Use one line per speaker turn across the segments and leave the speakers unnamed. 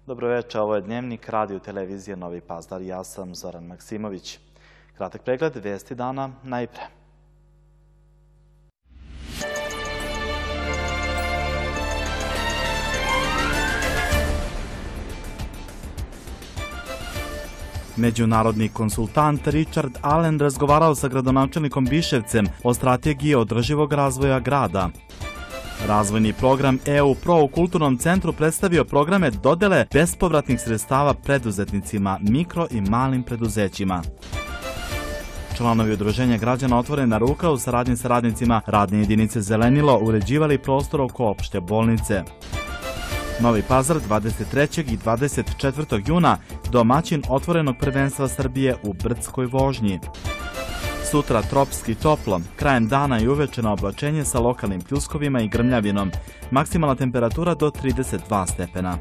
Dobro večer, ovo je Dnevnik radio televizije Novi Pazar. Ja sam Zoran Maksimović. Kratak pregled vijesti dana najpre. Međunarodni konsultant Richard Allen razgovarao sa gradonačelnikom Biševcem o strategiji održivog razvoja grada. Razvojni program EU Pro u Kulturnom centru predstavio programe dodele bespovratnih sredstava preduzetnicima, mikro i malim preduzećima. Članovi Udruženja građana Otvorena ruka u saradnji sa radnicima radne jedinice Zelenilo uređivali prostor oko opšte bolnice. Novi Pazar 23. i 24. juna domaćin otvorenog prvenstva Srbije u brdskoj vožnji. Sutra tropski toplo, krajem dana i uveče na oblačenje sa lokalnim pljuskovima i grmljavinom. Maksimalna temperatura do 32 stepena.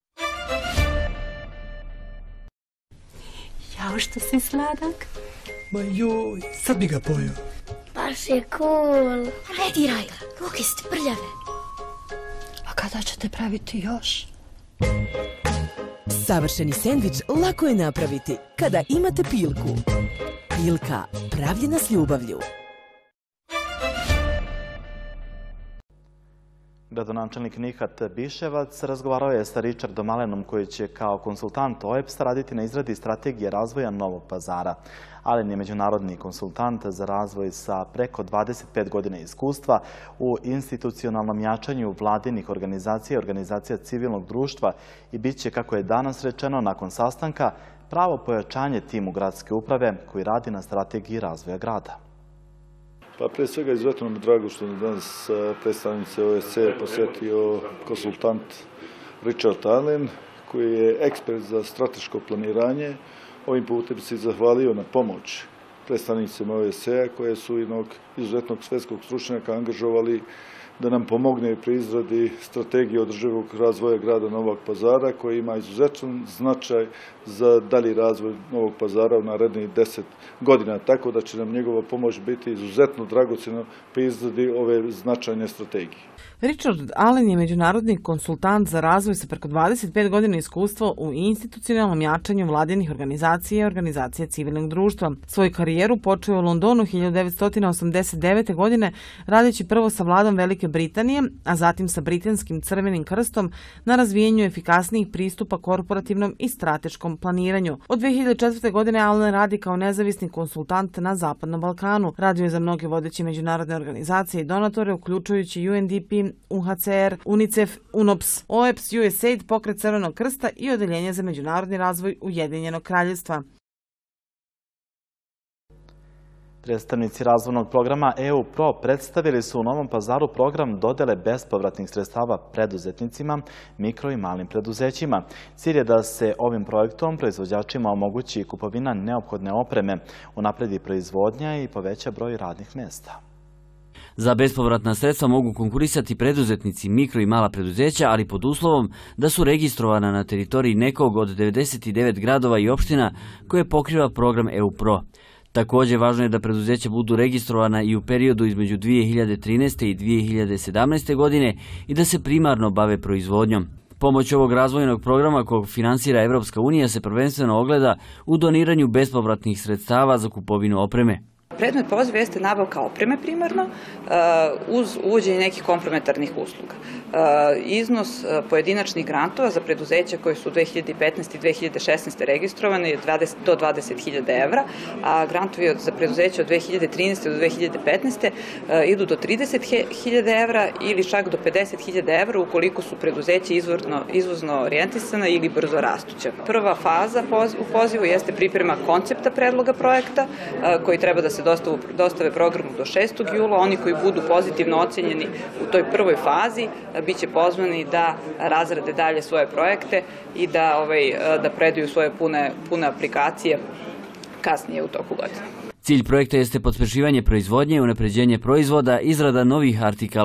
Jao, što si sladak.
Ma joj, sad bi ga pojeo.
Baš je cool.
Ne diraj ga, ruke ste prljave. A kada ćete praviti još?
Savršeni sendvič lako je napraviti kada imate Pilku. Pilka, pravljena s ljubavlju.
Gradonačelnik Nihat Biševac razgovarao je sa Richardom Allenom koji će kao konsultant OEBS-a raditi na izradi strategije razvoja Novog Pazara. Allen je međunarodni konsultant za razvoj sa preko 25 godina iskustva u institucionalnom jačanju vladinih organizacija i organizacija civilnog društva i bit će, kako je danas rečeno, nakon sastanka pravo pojačanje timu gradske uprave koji radi na strategiji razvoja grada.
Pa prije svega izuzetno mi je drago što je danas predstavnice OSCE posjetio konsultant Richard Allen koji je ekspert za strateško planiranje. Ovim putem se zahvalio na pomoć predstavnicima OSCE koje su jednog izuzetnog svjetskog stručnjaka angažovali da nam pomogne pri izradi strategije održivog razvoja grada Novog Pazara koji ima izuzetan značaj za dalji razvoj Novog Pazara u narednih 10 godina, tako da će nam njegova pomoć biti izuzetno dragocjena pri izradi ove značajne strategije.
Richard Allen je međunarodni konsultant za razvoj sa preko 25 godina iskustva u institucionalnom jačanju vladinih organizacija i organizacija civilnog društva. Svoju karijeru počeo u Londonu 1989. godine radeći prvo sa vladom Velike Britanije, a zatim sa Britanskim crvenim krstom na razvijenju efikasnijih pristupa korporativnom i strateškom planiranju. Od 2004. godine Allen radi kao nezavisni konsultant na Zapadnom Balkanu. Radio je za mnoge vodeće međunarodne organizacije i donatore, uključujući UNDP, UNHCR, UNICEF, UNOPS, OEBS, USAID, Pokret Crvenog krsta i Odeljenje za međunarodni razvoj Ujedinjenog kraljevstva.
Predstavnici razvojnog programa EU Pro predstavili su u Novom Pazaru program dodele bespovratnih sredstava preduzetnicima, mikro i malim preduzećima. Cilj je da se ovim projektom proizvođačima omogući kupovina neophodne opreme, unapredi proizvodnja i poveća broj radnih mjesta.
Za bespovratna sredstva mogu konkurisati preduzetnici, mikro i mala preduzeća, ali pod uslovom da su registrovana na teritoriji nekog od 99 gradova i opština koje pokriva program EU Pro. Također, važno je da preduzeća budu registrovana i u periodu između 2013. i 2017. godine i da se primarno bave proizvodnjom. Pomoć ovog razvojnog programa kojeg finansira Evropska unija se prvenstveno ogleda u doniranju bespovratnih sredstava za kupovinu opreme.
Predmet poziva jeste nabavka opreme primarno uz uvođenje nekih komplementarnih usluga. Iznos pojedinačnih grantova za preduzeća koje su 2015. i 2016. registrovane je do 20.000 evra, a grantovi za preduzeća od 2013. do 2015. Idu do 30.000 evra ili čak do 50.000 evra ukoliko su preduzeća izvozno orijentisana ili brzo rastuća. Prva faza u pozivu jeste priprema koncepta predloga projekta koji treba da se dostave programu do 6. jula. Oni koji budu pozitivno ocenjeni u toj prvoj fazi bit će pozvani da razrade dalje svoje projekte i da predaju svoje pune aplikacije kasnije u toku godine.
Cilj projekta jeste pospešivanje proizvodnje, unapređenje proizvoda, izrada novih artikala,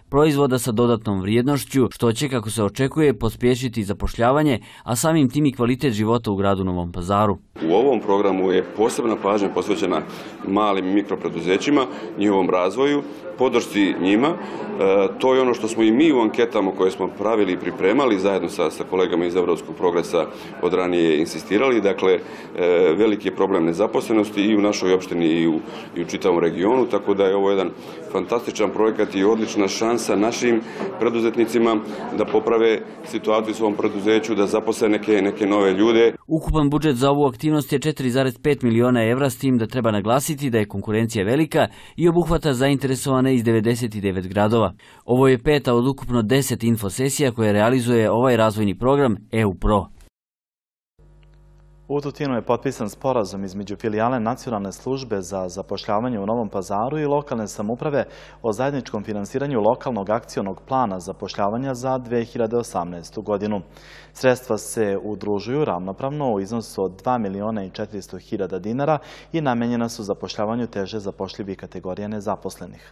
proizvoda sa dodatnom vrijednošću, što će, kako se očekuje, pospješiti zapošljavanje, a samim tim i kvalitet života u gradu Novom Pazaru.
U ovom programu je posebna pažnja posvećena malim i mikropreduzećima, njihovom razvoju, podršci njima. To je ono što smo i mi u anketama koje smo pravili i pripremali zajedno sa kolegama iz Evropskog progresa od ranije insistirali. Dakle, veliki je problem nezaposlenosti i u našoj opštini i u čitavom regionu, tako da je ovo jedan fantastičan projekat i odlična šansa našim preduzetnicima da poprave situaciju u svom preduzeću, da zaposle neke nove ljude.
Ukupan budžet za ovu aktivnost je 4,5 miliona evra, s tim da treba naglasiti da je konkurencija velika i obuhvata zainteresovane iz 99 gradova. Ovo je 5. od ukupno 10 infosesija koje realizuje ovaj razvojni program EU Pro.
U Tutinu je potpisan sporazum između filijale Nacionalne službe za zapošljavanje u Novom Pazaru i lokalne samouprave o zajedničkom finansiranju lokalnog akcionog plana zapošljavanja za 2018. godinu. Sredstva se udružuju ravnopravno u iznosu od 2.400.000 dinara i namenjena su zapošljavanju teže zapošljivih kategorija nezaposlenih.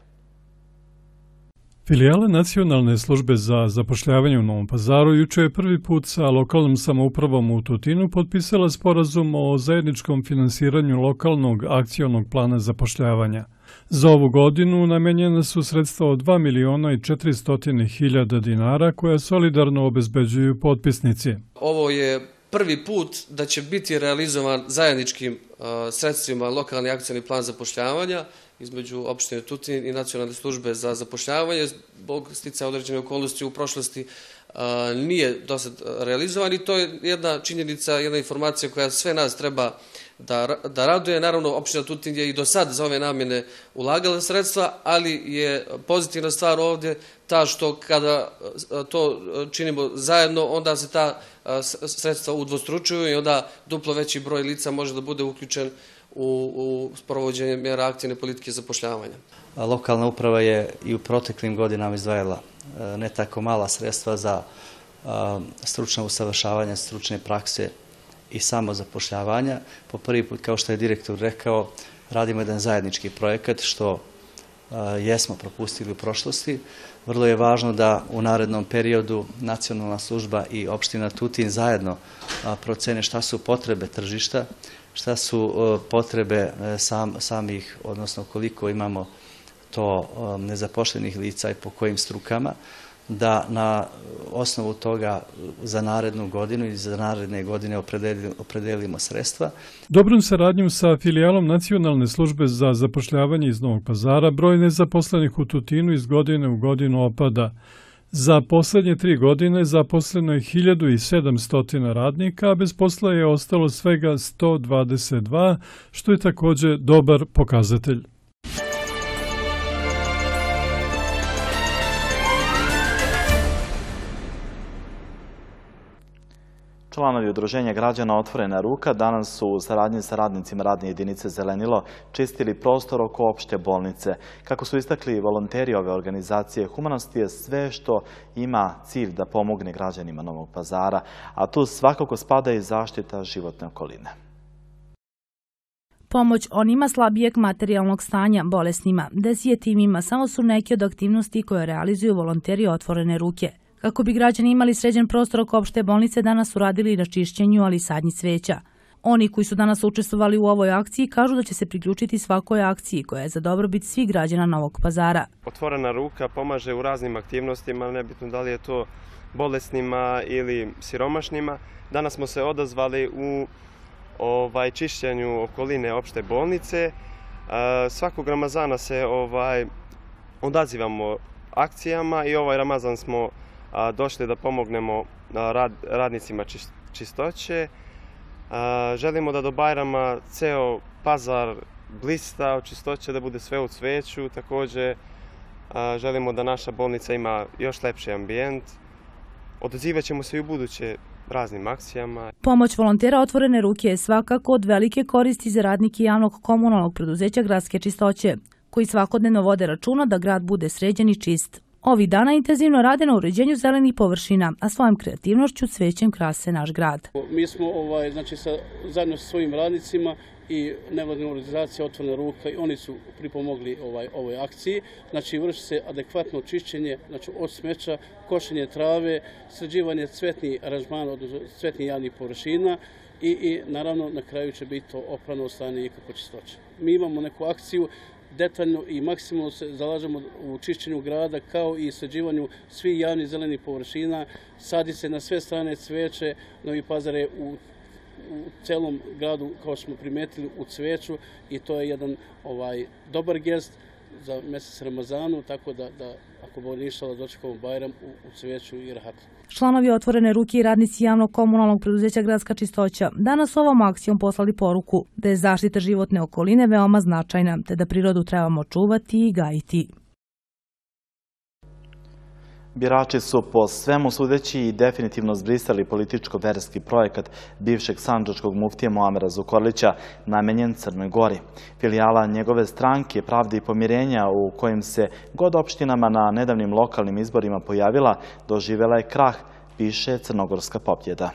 Filijale Nacionalne službe za zapošljavanje u Novom Pazaru juče je prvi put sa lokalnom samoupravom u Tutinu potpisala sporazum o zajedničkom finansiranju lokalnog akcionog plana zapošljavanja. Za ovu godinu namenjena su sredstva od 2.400.000 dinara koja solidarno obezbeđuju potpisnici.
Ovo je prvi put da će biti realizovan zajedničkim sredstvima lokalni akcioni plan zapošljavanja između opštine Tutin i Nacionalne službe za zapošljavanje. Zbog sticaja određene okolnosti u prošlosti nije dosad realizovan i to je jedna činjenica, jedna informacija koja sve nas treba da raduje. Naravno, opština Tutin je i do sad za ove namjene ulagala sredstva, ali je pozitivna stvar ovdje ta što kada to činimo zajedno, onda se ta sredstva udvostručuju i onda duplo veći broj lica može da bude uključen u sprovođenje mjera aktivne politike zapošljavanja.
Lokalna uprava je i u proteklim godinama izdvajala ne tako mala sredstva za stručno usavršavanje, stručne prakse i samozapošljavanja. Po prvi put, kao što je direktor rekao, radimo jedan zajednički projekat što jesmo propustili u prošlosti. Vrlo je važno da u narednom periodu Nacionalna služba i opština Tutin zajedno procene šta su potrebe tržišta, šta su potrebe samih, odnosno koliko imamo to nezapošljenih lica i po kojim strukama, da na osnovu toga za narednu godinu i za naredne godine opredelimo sredstva.
Dobrom saradnjom sa filijalom Nacionalne službe za zapošljavanje iz Novog Pazara broj nezaposlenih u Tutinu iz godine u godinu opada. Za poslednje 3 godine zaposleno je 1700 radnika, a bez posla je ostalo svega 122, što je također dobar pokazatelj.
Članovi Udruženja građana Otvorena ruka danas su u saradnji sa radnicima radne jedinice Zelenilo čistili prostor oko opšte bolnice. Kako su istakli volonteri ove organizacije, humanost je sve što ima cilj da pomogne građanima Novog Pazara, a tu svakako spada i zaštita životne okoline.
Pomoć onima slabijeg materijalnog stanja, bolesnima, deci jetimima samo su neke od aktivnosti koje realizuju volonteri Otvorene ruke. Kako bi građani imali sređen prostor oko opšte bolnice, danas su radili i na čišćenju, ali i sadnji cveća. Oni koji su danas učestvovali u ovoj akciji kažu da će se priključiti svakoj akciji koja je za dobrobit svih građana Novog Pazara.
Otvorena ruka pomaže u raznim aktivnostima, nebitno da li je to bolesnima ili siromašnima. Danas smo se odazvali u čišćenju okoline opšte bolnice. Svakog Ramazana se odazivamo akcijama i ovaj Ramazan smo došli da pomognemo radnicima čistoće. Želimo da do Bajrama ceo Pazar blista od čistoće, da bude sve u cveću. Također želimo da naša bolnica ima još lepši ambijent. Odazivat ćemo se i u buduće raznim akcijama.
Pomoć volontera Otvorene ruke je svakako od velike koristi za radnike javnog komunalnog preduzeća Gradske čistoće, koji svakodnevno vode računa da grad bude sređen i čist. Ovih dana intenzivno rade na uređenju zelenih površina, a svojom kreativnošću cvećem krase naš grad.
Mi smo zajedno sa svojim radnicima i nevladina organizacija Otvorena ruka i oni su pripomogli ovoj akciji. Znači vrši se adekvatno čišćenje, znači od smeća, košenje trave, sređivanje cvetnih aranžmana, odnosno cvetnih javnih površina i naravno na kraju će biti to oprano stanje i kako čistoće. Mi imamo neku akciju, detaljno i maksimalno se zalažemo u čišćenju grada kao i sređivanju svih javnih zelenih površina, sadi se na sve strane cveće, Novi Pazar je u celom gradu, kao što smo primetili, u cveću i to je jedan dobar gest za mesec Ramazanu, tako da ako bo ništa dočekamo Bajram u cveću i rahatlu.
Članovi Otvorene ruke i radnici javnog komunalnog preduzeća Gradska čistoća danas ovom akcijom poslali poruku da je zaštita životne okoline veoma značajna, te da prirodu trebamo čuvati i gajiti.
Birači su po svemu sudeći i definitivno zbrisali političko-verski projekat bivšeg sandžačkog muftije Muamera Zukorlića namenjen Crnoj Gori. Filijala njegove stranke Pravde i pomirenja u kojim se god opštinama na nedavnim lokalnim izborima pojavila, doživjela je krah, piše Crnogorska pobjeda.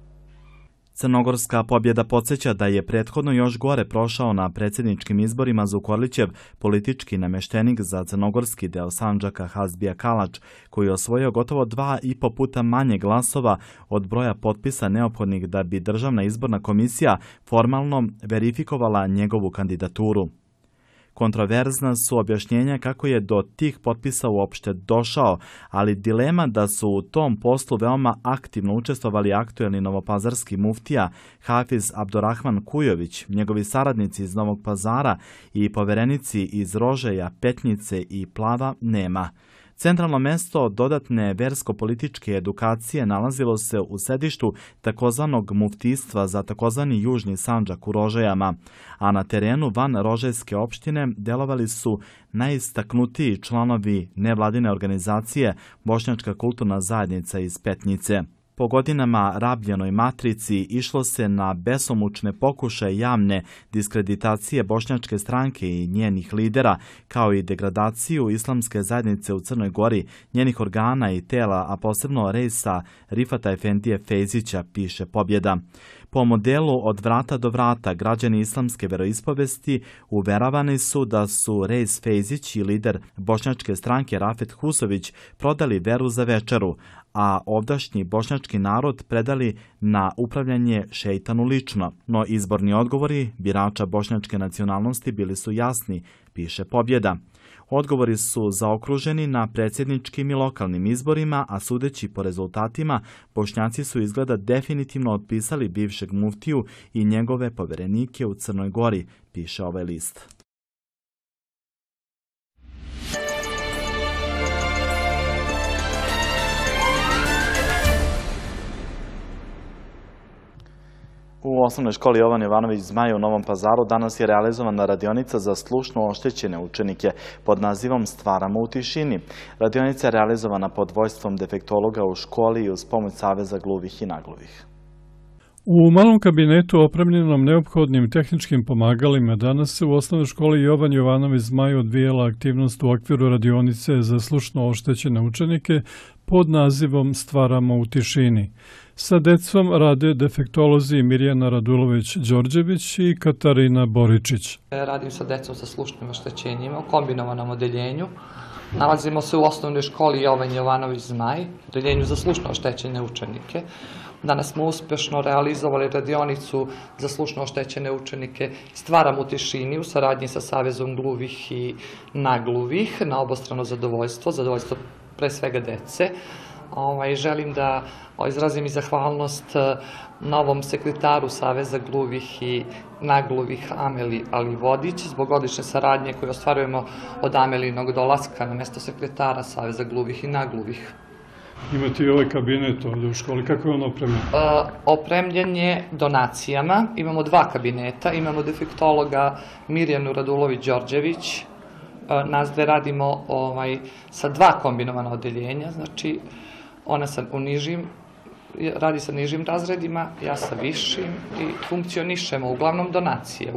Crnogorska pobjeda podsjeća da je prethodno još gore prošao na predsjedničkim izborima Zukorlićev politički nameštenik za crnogorski deo Sandžaka Hazbija Kalač, koji je osvojio gotovo 2,5 puta manje glasova od broja potpisa neophodnih da bi Državna izborna komisija formalno verifikovala njegovu kandidaturu. Kontroverzna su objašnjenja kako je do tih potpisa uopšte došao, ali dilema da su u tom poslu veoma aktivno učestvovali aktuelni novopazarski muftija Hafiz Abdurrahman Kujović, njegovi saradnici iz Novog Pazara i poverenici iz Rožaja, Petnice i Plava nema. Centralno mesto dodatne versko-političke edukacije nalazilo se u sedištu takozvanog muftijstva za takozvani Južni Sandžak u Rožajama, a na terenu van Rožajske opštine delovali su najistaknutiji članovi nevladine organizacije Bošnjačka kulturna zajednica iz Petnice. Po godinama rabljenoj matrici išlo se na besomučne pokušaje javne diskreditacije Bošnjačke stranke i njenih lidera, kao i degradaciju islamske zajednice u Crnoj Gori, njenih organa i tela, a posebno rejsa Rifata Efendije Fejzića, piše Pobjeda. Po modelu od vrata do vrata građani islamske veroispovesti uveravani su da su Rejs Fejzić i lider Bošnjačke stranke Rafet Husović prodali veru za večeru, a ovdašnji bošnjački narod predali na upravljanje šeitanu lično. No izborni odgovori birača bošnjačke nacionalnosti bili su jasni, piše Pobjeda. Odgovori su zaokruženi na predsjedničkim i lokalnim izborima, a sudeći po rezultatima, Bošnjaci su izgleda definitivno otpisali bivšeg muftiju i njegove poverenike u Crnoj Gori, piše ovaj list. U osnovnoj školi Jovan Jovanović Zmaj u Novom Pazaru danas je realizovana radionica za slušno oštećene učenike pod nazivom Stvaramo u tišini. Radionica je realizovana pod vođstvom defektologa u školi i uz pomoć Saveza gluvih i nagluvih.
U malom kabinetu opremljenom neophodnim tehničkim pomagalima danas se u osnovnoj školi Jovan Jovanović Zmaj odvijala aktivnost u okviru radionice za slušno oštećene učenike pod nazivom Stvaramo u tišini. Sa decom rade defektolozi Mirjana Radulović-Đorđević i Katarina Boričić.
Radim sa decom sa slušnim oštećenjima u kombinovanom odeljenju. Nalazimo se u osnovnoj školi Jovan Jovanović Zmaj, odeljenju za slušno oštećene učenike. Danas smo uspješno realizovali radionicu za slušno oštećene učenike Stvaramo u tišini u saradnji sa Savezom gluvih i nagluvih na obostrano zadovoljstvo pre svega dece. Želim da izrazim i zahvalnost novom sekretaru Saveza gluvih i nagluvih Ameli Alivodić zbog odlične saradnje koju ostvarujemo od Amelinog dolaska na mesto sekretara Saveza gluvih i nagluvih.
Imate i ovaj kabinet ovdje u školi. Kako je on opremljen?
Opremljen je donacijama. Imamo 2 kabineta. Imamo defektologa Mirjanu Radulović-Đorđević. Nas dve radimo sa 2 kombinovana odeljenja. Znači, ona radi sa nižim razredima, ja sa višim i funkcionišemo uglavnom donacije.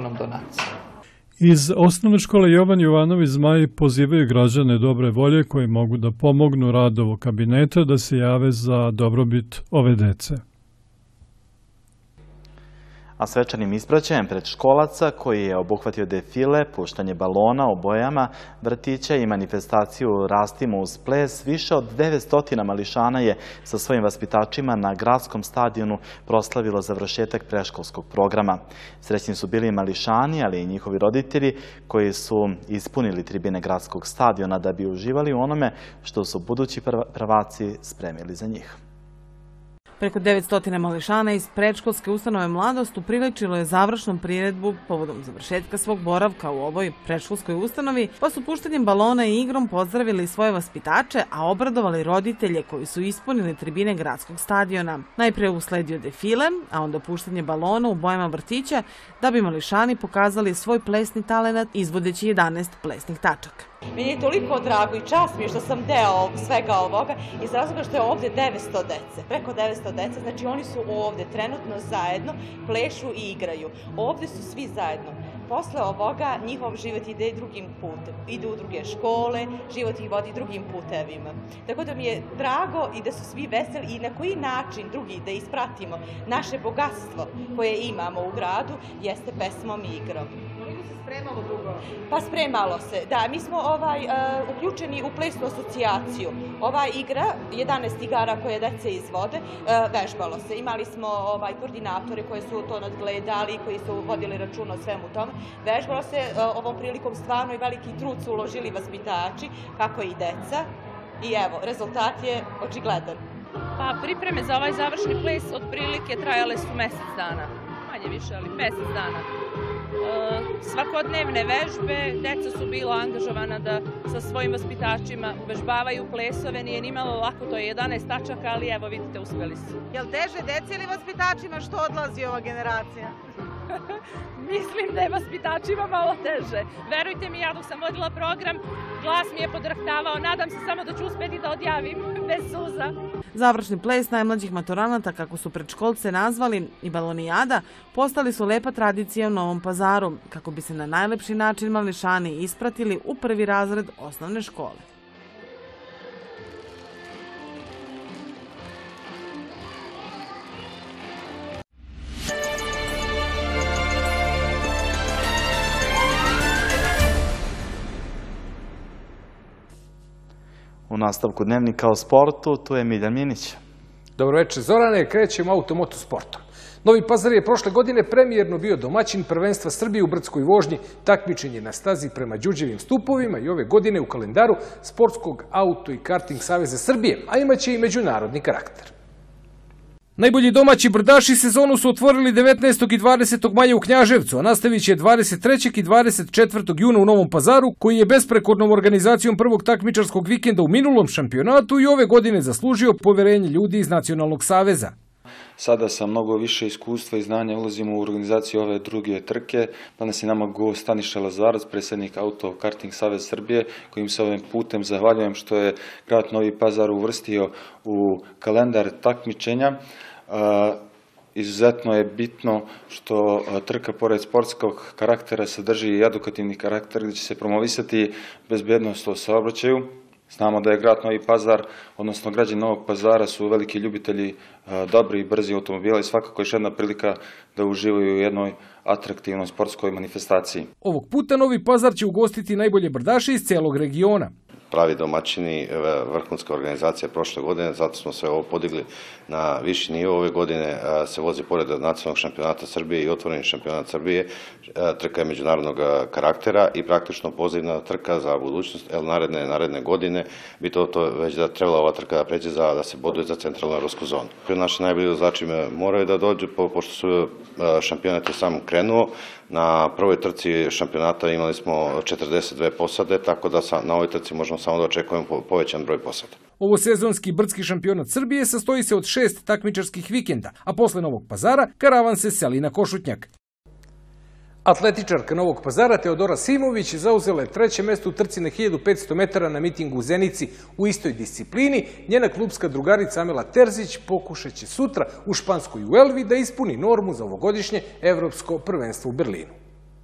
Iz osnovne škole Jovan Jovanović Zmaj pozivaju građane dobre volje koji mogu da pomognu rad ovog kabineta da se jave za dobrobit ove dece.
A svečanim ispraćajem predškolaca koji je obuhvatio defile, puštanje balona o bojama vrtića i manifestaciju Rastimo uz ples, više od 900 mališana je sa svojim vaspitačima na gradskom stadionu proslavilo završetak predškolskog programa. Srećni su bili mališani, ali i njihovi roditelji koji su ispunili tribine gradskog stadiona da bi uživali u onome što su budući prvaci spremili za njih.
Preko 900 mališana iz predškolske ustanove Mladost upriličilo je završnom priredbu povodom završetka svog boravka u ovoj predškolskoj ustanovi, pa su puštanjem balona i igrom pozdravili svoje vaspitače, a obradovali roditelje koji su ispunili tribine gradskog stadiona. Najpre usledio defile, a onda puštanje balona u bojama vrtića, da bi mališani pokazali svoj plesni talenat izvodeći 11 plesnih tačaka.
Meni je toliko drago i čast mi je što sam deo svega ovoga iz razloga što je ovdje 900 dece, preko 900 dece, znači oni su ovdje trenutno zajedno, plešu i igraju. Ovdje su svi zajedno. Posle ovoga njihov život ide drugim putem. Idu u druge škole, život ih vodi drugim putevima. Tako da mi je drago i da su svi veseli i na koji način drugi da ispratimo naše bogatstvo koje imamo u gradu jeste pesmom i igrom.
Spremalo dugo?
Pa spremalo se, da. Mi smo uključeni u plesnu asocijaciju. Ova igra, 11 igara koje dece izvode, vežbalo se. Imali smo koordinatore koji su to nadgledali, koji su vodili račun o svemu tome. Vežbalo se, ovom prilikom stvarno i veliki trud su uložili vaspitači, kako i deca. I evo, rezultat je očigledan.
Pa pripreme za ovaj završni ples otprilike trajale su mjesec dana. Manje više, ali mjesec dana. Svakodnevne vežbe, deca su bila angažovana da sa svojim vaspitačima vežbavaju plesove, nije nimalo lako, to je 11 tačaka, ali evo vidite, uspjeli su.
Je li teže deci ili vaspitačima što odlazi ova generacija?
Mislim da je vaspitačima malo teže. Verujte mi, ja dok sam vodila program, glas mi je podrhtavao, nadam se samo da ću uspjeti da odjavim bez suza.
Završni ples najmlađih maturanata, kako su predškolce nazvali, i balonijada, postali su lepa tradicija u Novom Pazaru, kako bi se na najlepši način mališani ispratili u prvi razred osnovne škole.
U nastavku dnevnika o sportu, tu je Miljan Minić.
Dobro večer, Zorane, krećemo automoto sportom. Novi Pazar je prošle godine premijerno bio domaćin prvenstva Srbije u brdskoj vožnji, takmičenje na stazi prema Đurđevim stupovima i ove godine u kalendaru Sportskog auto i karting saveza Srbije, a imaće i međunarodni karakter. Najbolji domaći brdaši sezonu su otvorili 19. i 20. maja u Knjaževcu, a nastavit će 23. i 24. juna u Novom Pazaru, koji je besprekornom organizacijom prvog takmičarskog vikenda u minulom šampionatu i ove godine zaslužio poverenje ljudi iz Nacionalnog saveza.
Sada sa mnogo više iskustva i znanja ulazimo u organizaciju ove druge trke. Danas je nama gost Staniša Lazarac, predsjednik Auto Karting Savez Srbije, kojim se ovim putem zahvaljujem što je grad Novi Pazar uvrstio u kalendar takmičenja. Izuzetno je bitno što trka pored sportskog karaktera sadrži i edukativni karakter gdje će se promovisati bezbednost u saobraćaju. Znamo da je grad Novi Pazar, odnosno građani Novog Pazara su veliki ljubitelji dobri i brzi automobila i svakako još jedna prilika da uživaju u jednoj atraktivnoj sportskoj manifestaciji.
Ovog puta Novi Pazar će ugostiti najbolje brdaše iz celog regiona.
Pravi domaćini, vrhunska organizacija prošle godine, zato smo sve ovo podigli na viši nivo. Ove godine se vozi pored nacionalnog šampionata Srbije i otvoreni šampionat Srbije. Trka je međunarodnog karaktera i praktično pozivna trka za budućnost, jer naredne godine bi to već da trebala ova trka da pređe da se boduje za centralnu evropsku zonu. Naši najbolji vozači moraju da dođu, pošto su šampionat je sam krenuo. Na prvoj trci šampionata imali smo 42 posade, tako da na ovoj trci možemo samo da očekujemo povećan broj posada.
Ovo sezonski brdski šampionat Srbije sastoji se od 6 takmičarskih vikenda, a posle Novog Pazara karavan se seli na Košutnjak. Atletičarka Novog Pazara Teodora Simović zauzela je 3. mesto u trci na 1500 metara na mitingu u Zenici u istoj disciplini. Njena klubska drugarica Amela Terzić pokušaće sutra u Španskoj u Elvi da ispuni normu za ovogodišnje evropsko prvenstvo u Berlinu.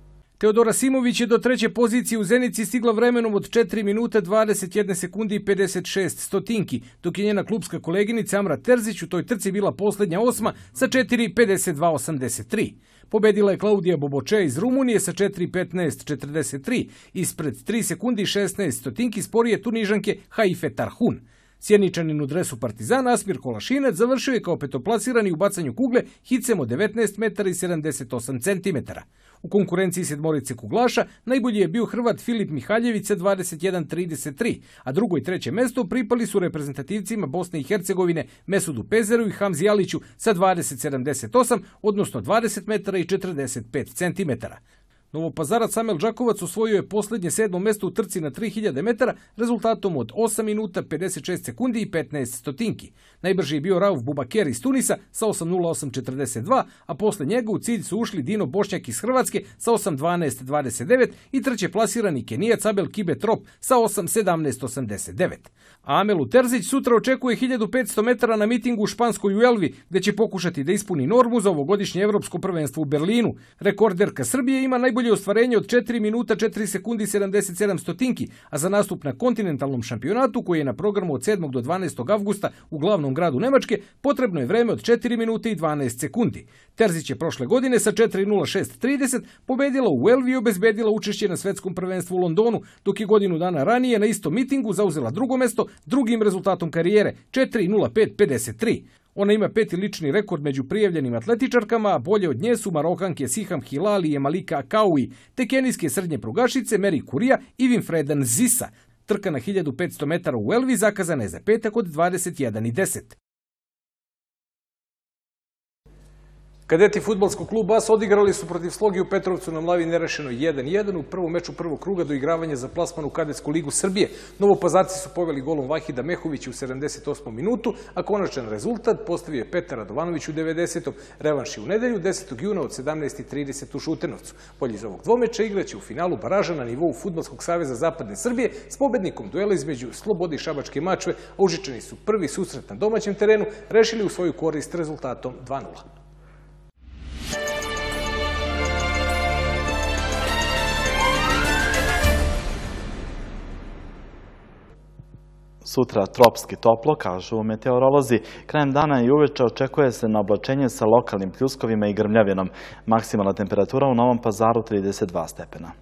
Teodora Simović je do treće pozicije u Zenici stigla vremenom od 4 minuta 21 sekundi i 56 stotinki, dok je njena klubska koleginica Amra Terzić u toj trci bila posljednja 8 sa 4.52.83. Pobedila je Klaudija Boboče iz Rumunije sa 4.15.43, ispred 3 sekundi i 16 stotinki sporije Tunižanke Haife Tarhun. Sjeničanin u dresu Partizana Asmir Kolašinac završio je kao petoplasirani u bacanju kugle hicem od 19 metara i 78 centimetara. U konkurenciji sedmorice kuglaša najbolji je bio Hrvat Filip Mihaljević sa 21.33, a drugo i treće mesto pripali su reprezentativcima Bosne i Hercegovine Mesudu Pezeru i Hamzi Aliću sa 20.78, odnosno 20 metara i 45 centimetara. Novopazarac Amel Đakovac osvojio je posljednje 7. mesto u trci na 3000 metara rezultatom od 8 minuta 56 sekundi i 15 stotinki. Najbrži je bio Rauf Bubaker iz Tunisa sa 8.08.42, a posle njega u cilj su ušli Dino Bošnjak iz Hrvatske sa 8.12.29 i treće plasirani Kenijac Abel Kibe Trop sa 8.17.89. A Amelu Terzić sutra očekuje 1500 metara na mitingu u Španskoj u Elvi, gde će pokušati da ispuni normu za ovogodišnje evropsko prvenstvo u Berlinu. Rekorderka Srbije ima najbolje ostvarenje od 4 minuta 4 sekundi 77 stotinki, a za nastup na kontinentalnom šampionatu koji je na programu od 7. do 12. avgusta u glavnom gradu Nemačke potrebno je vreme od 4 minute i 12 sekundi. Terzić je prošle godine sa 4.06.30 pobedila u Elvi i obezbedila učešće na svetskom prvenstvu u Londonu, dok je godinu dana ranije na istom mitingu zauzela drugo mesto drugim rezultatom karijere 4.05.53. Ona ima 5. lični rekord među prijavljenim atletičarkama, a bolje od nje su Marokanke Siham Hilali i Malika Akaui, te kenijske srednje prugašice Mary Kurija i Winfreda Zisa. Trka na 1500 metara u Elvi zakazana je za petak od 21.10. Kadeti fudbalskog kluba AS odigrali su protiv Slogi u Petrovcu na Mlavi nerešeno 1-1 u prvom meču prvog kruga do igravanja za plasman u Kadetsku ligu Srbije. Novopazarci su poveli golom Vahida Mehovića u 78. minutu, a konačan rezultat postavio je Petar Radovanović u 90. Revanš je u nedelju 10. juna od 17.30 u Šutenovcu. Polje iz ovog dvomeča igraće u finalu baraža na nivou Fudbalskog saveza Zapadne Srbije s pobednikom duela između Slobode i Šabačke Mačve, a Užičani su prvi susret na domaćem terenu rešili u svoju korist rezultatom 2:0.
Sutra tropski toplo, kažu meteorolozi. Krajem dana i uveče očekuje se na oblačenje sa lokalnim pljuskovima i grmljavinom. Maksimalna temperatura u Novom Pazaru 32 stepena.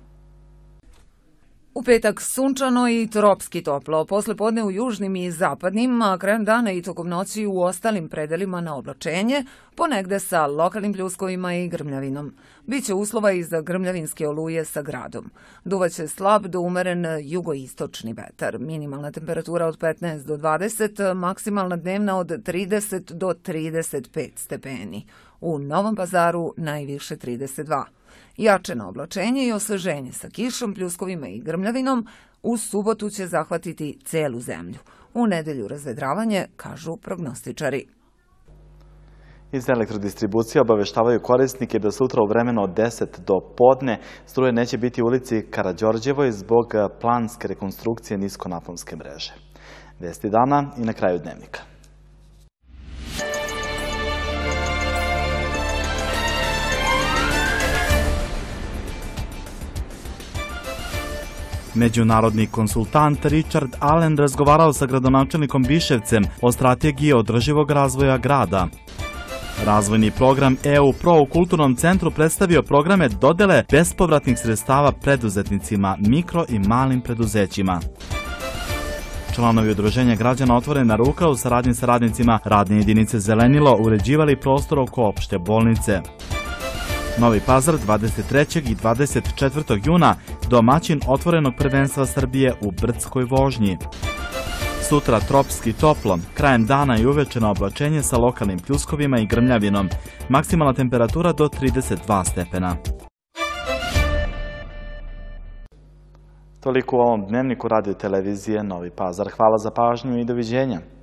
U petak sunčano i tropski toplo, posle podne u južnim i zapadnim, a krajem dana i tokom noći u ostalim predelima na oblačenje, ponegde sa lokalnim pljuskovima i grmljavinom. Biće uslova i za grmljavinske oluje sa gradom. Duvaće slab do umeren jugoistočni vetar. Minimalna temperatura od 15 do 20, maksimalna dnevna od 30 do 35 stepeni. U Novom Pazaru najviše 32. Jačeno oblačenje i osveženje sa kišom, pljuskovima i grmljavinom u subotu će zahvatiti celu zemlju. U nedelju razvedravanje, kažu prognostičari.
Iz elektrodistribucije obaveštavaju korisnike da sutra u vremenu od 10 do podne struje neće biti u ulici Karađorđevoj zbog planske rekonstrukcije niskonaponske mreže. Vesti dana i na kraju dnevnika. Međunarodni konsultant Richard Allen razgovarao sa gradonačelnikom Biševcem o strategiji održivog razvoja grada. Razvojni program EU Pro u Kulturnom centru predstavio programe dodele bespovratnih sredstava preduzetnicima, mikro i malim preduzećima. Članovi udruženja građana Otvorena ruka u saradnji sa radnicima radne jedinice Zelenilo uređivali prostor oko opšte bolnice. Novi Pazar 23. i 24. juna domaćin otvorenog prvenstva Srbije u brdskoj vožnji. Sutra tropski toplo, krajem dana i uveče na oblačenje sa lokalnim pljuskovima i grmljavinom. Maksimalna temperatura do 32 stepena. Toliko u ovom dnevniku radio televizije Novi Pazar. Hvala za pažnju i doviđenja.